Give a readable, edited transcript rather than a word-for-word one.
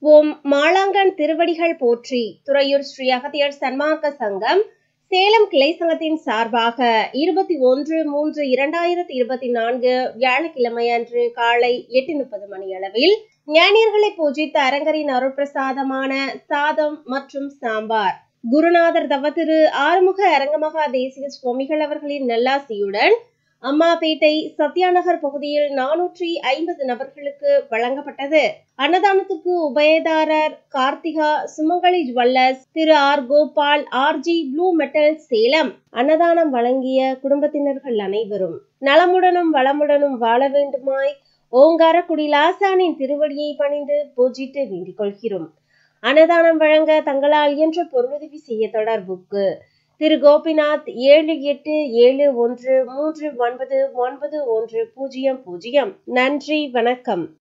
ஓம் மாளாங்கன் திருவடிகள் போற்றி. துறையூர் ஸ்ரீ அகத்தியர் சன்மார்க்க சங்கம் சேலம் கிளை சங்கத்தின் சார்பாக 21/3/2024 வியாழக்கிழமை அன்று காலை 8:30 மணியளவில் ஞானியர்களை பூஜித்த அரங்கரின் அருட்பிரசாதமான சாதம் மற்றும் சாம்பார் குருநாதர் தவத்திரு ஆறுமுக அரங்கமகா தேசிக சுவாமிகள் அவர்களின் நல்லாசியுடன் அம்மாபேட்டை சத்யாநகர் பகுதியில் 450 நபர்களுக்கு வழங்கப்பட்டது. அன்னதானத்துக்கு உபயதாரர் Karthika Sumangali jewellers, Thiru R Gopal, R G blue metal Salem. அன்னதானம் வழங்கிய குடும்பத்தினர்கள் அனைவரும் நலமுடனும் வளமுடனும் வாழ வேண்டுமாய் ஓங்காரக்குடி லாசானின் திருவடியை பணிந்து பூஜித்து வேண்டிக் கொள்கிறோம். அன்னதானம் வழங்க தங்களால் இயன்ற பொருளுதவி செய்ய தொடர்புக்கு திரு கோபிநாத் 7871399910. நன்றி, வணக்கம்.